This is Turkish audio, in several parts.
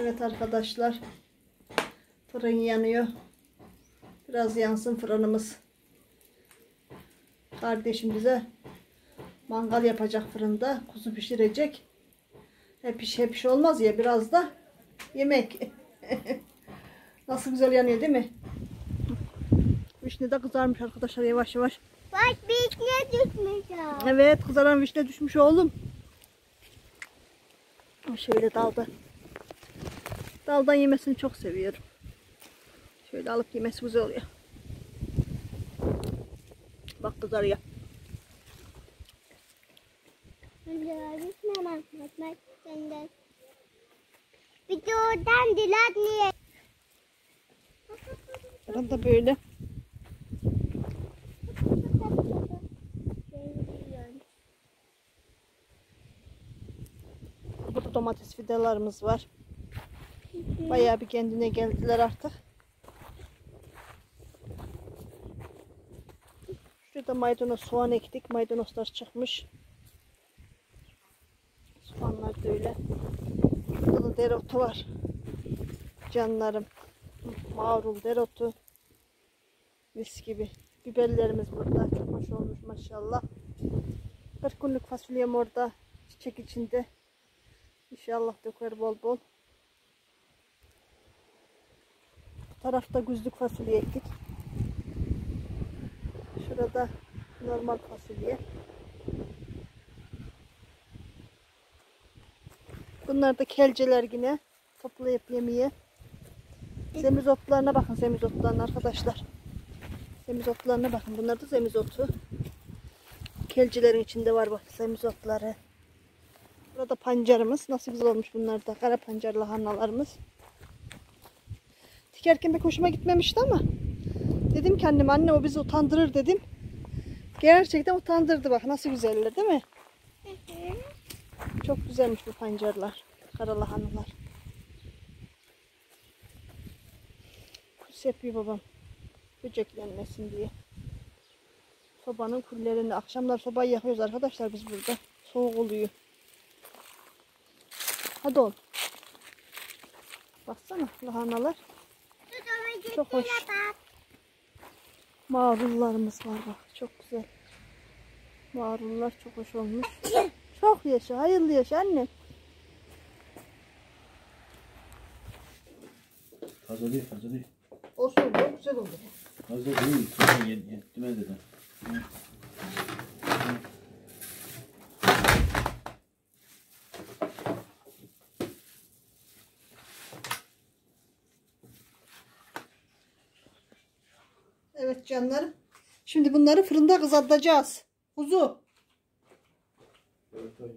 Evet arkadaşlar. Fırın yanıyor. Biraz yansın fırınımız. Kardeşim bize mangal yapacak fırında. Kuzu pişirecek. Hep iş olmaz ya. Biraz da yemek. Nasıl güzel yanıyor değil mi? Vişne de kızarmış arkadaşlar yavaş yavaş. Bak vişne düşmüş ya. Evet kızaran vişne düşmüş oğlum. Şöyle dalda. Daldan yemesini çok seviyorum. Şöyle alıp yemesi güzel oluyor. Bak kızarıyor. Vişne bakmak senden. Bir de oradan dilatmıyor. Burada böyle. Burada domates fidelarımız var. Bayağı bir kendine geldiler artık. Şurada maydanoz, soğan ektik. Maydanozlar çıkmış. Soğanlar da öyle. Burada da dereotu var. Canlarım. Marul, dereotu. Mis gibi. Biberlerimiz burada. Çok hoş olmuş maşallah. 40 günlük fasulyem orada. Çiçek içinde. İnşallah döker bol bol. Bu tarafta güzlük fasulye ektik. Şurada normal fasulye. Bunlar da kelceler yine. Toplayıp yemeye. Semizotlarına bakın, semizotlarına arkadaşlar. Semizotlarına bakın. Bunlar da semizotu. Kelcilerin içinde var bak semizotları. Burada pancarımız. Nasıl güzel olmuş bunlar da. Kara pancar lahanalarımız. Dikerken pek hoşuma gitmemişti ama dedim ki anneme, anne o bizi utandırır dedim. Gerçekten utandırdı bak. Nasıl güzeller değil mi? Çok güzelmiş bu pancarlar. Kara lahanalar. Kus yapıyor babam. Böceklenmesin diye. Sobanın küllerini. Akşamlar sobayı yakıyoruz arkadaşlar biz burada. Soğuk oluyor. Hadi oğlum. Baksana lahanalar. Çok hoş. Marullarımız var bak. Çok güzel. Marullar çok hoş olmuş. Çok yaşa. Hayırlı yaşa anne. Fazla değil, fazla değil. Olsun çok güzel oldu. Fazla değil, sonra yettime dedim. Evet canlarım. Şimdi bunları fırında kızartacağız. Kuzu. Evet, hayır.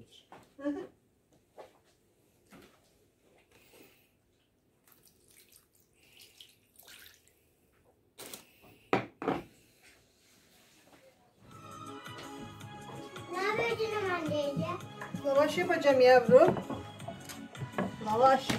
Ne yapıyorsun anneciğim? Lavaş yapacağım yavrum. Lavaş.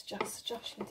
sıcak sıcak şimdi.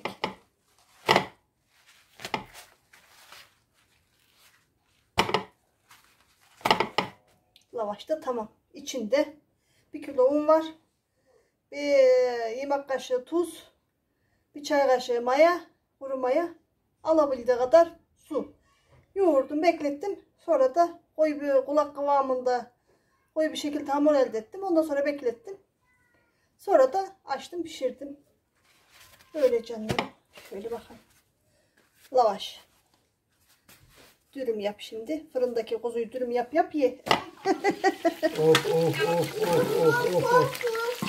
Lavaş da tamam. İçinde 1 kilo un var. Bir yemek kaşığı tuz. Bir çay kaşığı maya. Kuru maya. Alabildiği kadar su. Yoğurdum, beklettim. Sonra da koyu bir kulak kıvamında koyu bir şekilde hamur elde ettim. Ondan sonra beklettim. Sonra da açtım, pişirdim. Böyle canlarım. Şöyle bakalım. Lavaş. Dürüm yap şimdi. Fırındaki kuzuyu dürüm yap ye. Of of of of of of of.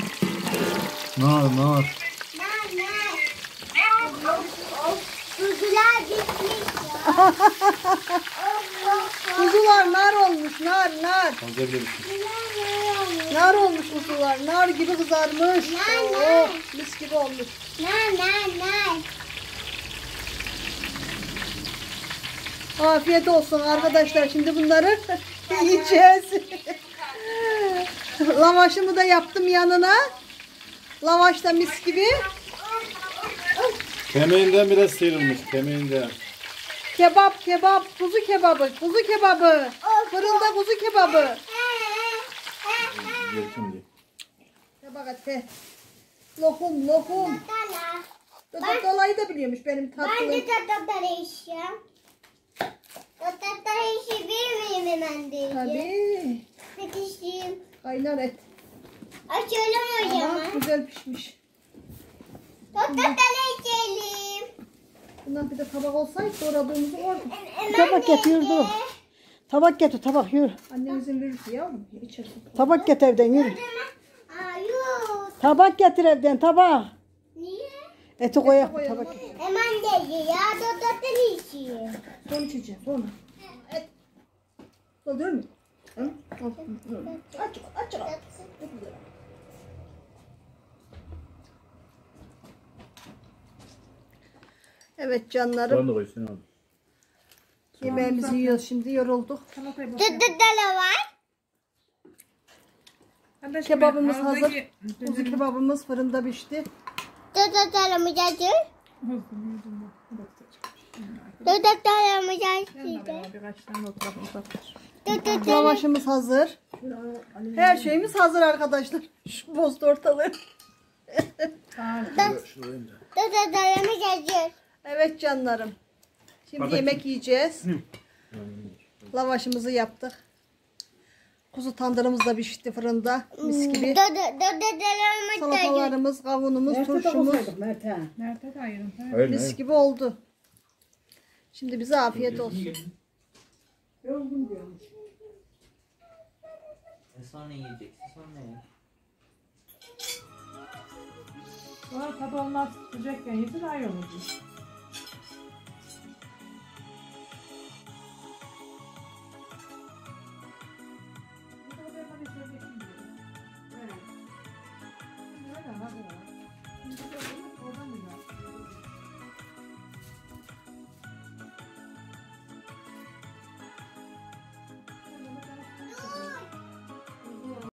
Nar. Kuzular gitmiş ya. Kuzular nar olmuş. Nar. Fazla bile bir şey. Nar olmuş kuzular. Nar gibi kızarmış. Nar. Oh, mis gibi olmuş. Nar. Afiyet olsun arkadaşlar. Şimdi bunları yiyeceğiz. Lavaşımı da yaptım yanına. Lavaş da mis gibi. Kemiğinden biraz sıyrılmış. Kemiğinden. Kebap. Kuzu kebabı. Fırında kuzu kebabı. Geçin diye. Bak hadi. Lokum. Dolayı da biliyormuş benim Ben tatlım. de tatlıları yiyeceğim. Tatlıları yiyebilir miyim hemen diye? Tabii. Hadi yiyeyim. Kaynar et. Açalım o Ama zaman. güzel pişmiş. Tatlıları yiyelim. Bundan bir de tabak olsaydı doğradığımızı orada. Hemen Tabak getir yiyeyim. yürü. Tabak getir tabak yürü. Annem izin verirse yavrum içersin. Tabak getir evden yürü. Yok. Tabak getir evden tabak. Niye? Eti koyak tabak. Hemen de ya tatlıları yiyeyim. Sonra içeceğim sonra. Et. Dolduruyor mu? Hı? Aç. Evet canlarım. Soğan da koy Sinan abi. Yemeğimizi yiyoruz şimdi yorulduk. Tatlıları var. Kebabımız hazır. Kuzu kebabımız fırında pişti. Tatlılarımız hazır. Tatlılarımız hazır. Lavaşımız hazır. Her şeyimiz hazır arkadaşlar. Şu bozdu ortalığı. Tatlılarımız hazır. Evet canlarım. Şimdi yemek yiyeceğiz. Lavaşımızı yaptık. Kuzu tandırımız da pişti fırında. Mis gibi. Tatlılarımız hazır. Salatalarımız, kavunumuz, turşumuz. Nerede de ayırın? Hayır, Mis gibi oldu. Şimdi bize afiyet olsun. Yorgun diyormuş. Sonra yiyeceksin, sonra ye. Sonra tadı olmaz. Sıcakken yedi daha iyi olur.